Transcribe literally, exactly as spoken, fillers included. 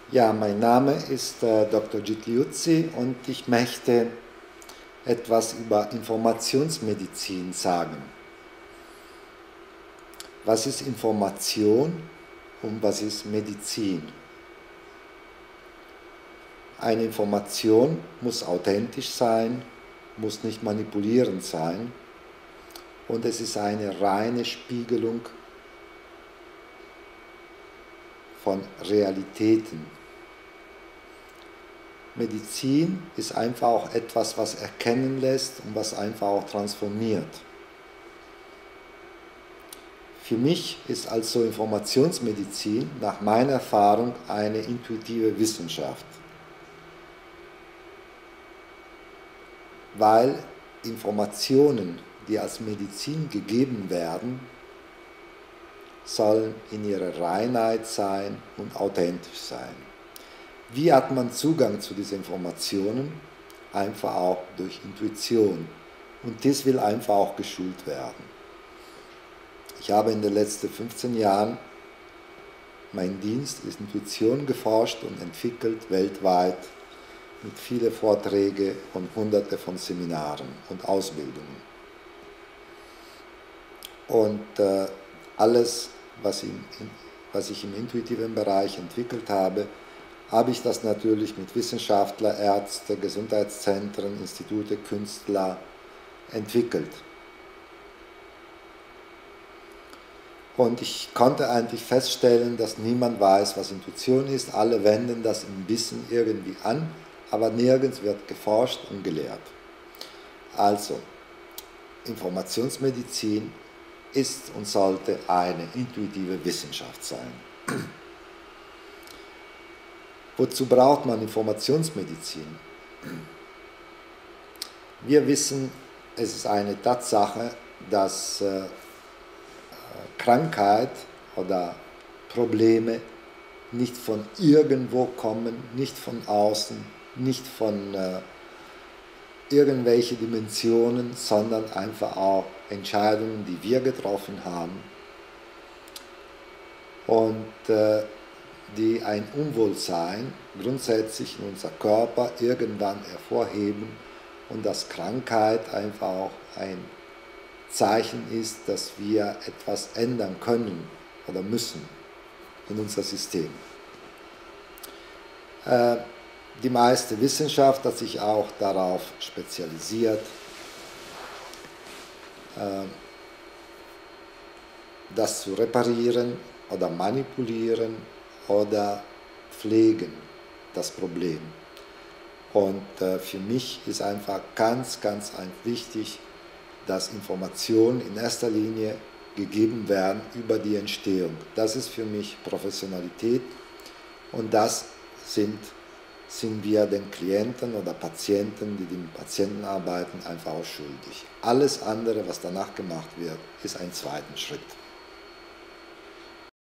Ja, mein Name ist äh, Doktor Jit Liuzzi und ich möchte etwas über Informationsmedizin sagen. Was ist Information und was ist Medizin? Eine Information muss authentisch sein, muss nicht manipulierend sein und es ist eine reine Spiegelung von Realitäten. Medizin ist einfach auch etwas, was erkennen lässt und was einfach auch transformiert. Für mich ist also Informationsmedizin nach meiner Erfahrung eine intuitive Wissenschaft, weil Informationen, die als Medizin gegeben werden, sollen in ihrer Reinheit sein und authentisch sein. Wie hat man Zugang zu diesen Informationen? Einfach auch durch Intuition. Und dies will einfach auch geschult werden. Ich habe in den letzten fünfzehn Jahren meinen Dienst ist Intuition geforscht und entwickelt weltweit mit vielen Vorträgen und hunderte von Seminaren und Ausbildungen. Und äh, alles, was, in, was ich im intuitiven Bereich entwickelt habe, habe ich das natürlich mit Wissenschaftlern, Ärzten, Gesundheitszentren, Institute, Künstler entwickelt. Und ich konnte eigentlich feststellen, dass niemand weiß, was Intuition ist. Alle wenden das im Wissen irgendwie an, aber nirgends wird geforscht und gelehrt. Also, Informationsmedizin ist und sollte eine intuitive Wissenschaft sein. Wozu braucht man Informationsmedizin? Wir wissen, es ist eine Tatsache, dass äh, Krankheit oder Probleme nicht von irgendwo kommen, nicht von außen, nicht von äh, irgendwelchen Dimensionen, sondern einfach auch Entscheidungen, die wir getroffen haben und äh, die ein Unwohlsein grundsätzlich in unser Körper irgendwann hervorheben und dass Krankheit einfach auch ein Zeichen ist, dass wir etwas ändern können oder müssen in unser System. Äh, die meiste Wissenschaft hat sich auch darauf spezialisiert, äh, das zu reparieren oder manipulieren oder pflegen, das Problem. Und äh, für mich ist einfach ganz, ganz wichtig, dass Informationen in erster Linie gegeben werden über die Entstehung. Das ist für mich Professionalität und das sind, sind wir den Klienten oder Patienten, die mit Patienten arbeiten, einfach auch schuldig. Alles andere, was danach gemacht wird, ist ein zweiter Schritt.